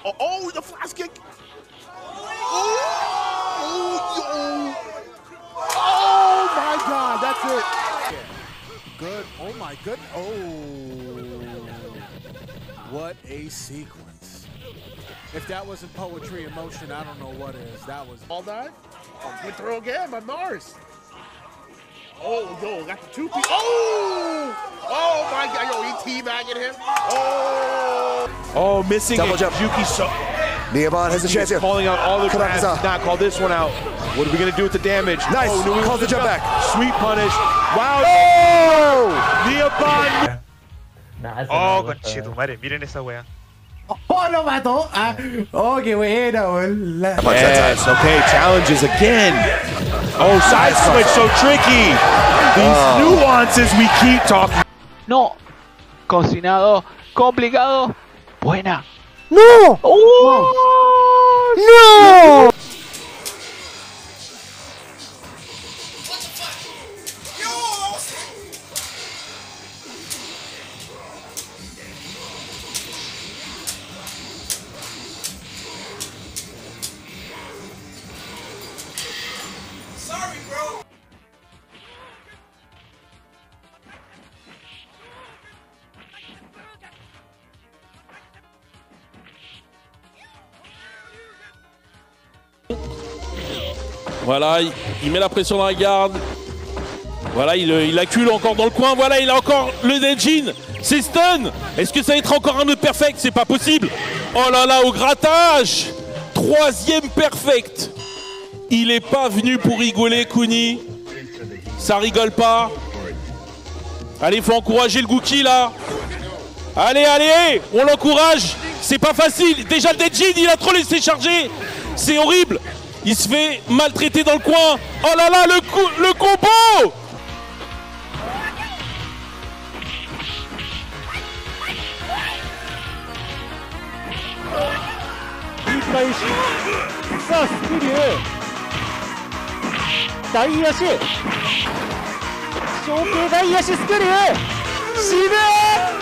Oh, the flash kick. Oh my God, that's it. Good. Oh my goodness. Oh, what a sequence. If that wasn't poetry in motion, I don't know what is. That was all that. Oh, good throw again by Mars. Oh, yo, got the two-piece. Oh! Oh my God, yo, he teabagging him. Oh, missing double it. Jump. Yuki so. Neomon has a chance here. Calling out all the grabs. Not call this one out. What are we gonna do with the damage? Nice. Oh, calls the jump back. Sweet punish. Wow. Oh! Neomon. Oh, conchetumare, miren esa wea. ¡Oh, lo mató! Ah, ¡oh, qué buena! Yes, okay, challenges again. Oh, side switch, so tricky. These nuances we keep talking. No, cocinado, complicado, buena. No! ¡Oh! No! Sorry, bro. Voilà, il met la pression dans la garde. Voilà, il accule encore dans le coin. Voilà, il a encore le Dejin. C'est stun. Est-ce que ça va être encore un autre perfect? C'est pas possible. Oh là là, au grattage. Troisième perfect. Il est pas venu pour rigoler, Kuni. Ça rigole pas. Allez, faut encourager le Gookie là. Allez, allez, on l'encourage. C'est pas facile. Déjà, le Dejin, il a trop laissé charger. C'est horrible. Il se fait maltraiter dans le coin. Oh là là, le combo! Daïyashi! 小径大足スクリュー！渋い！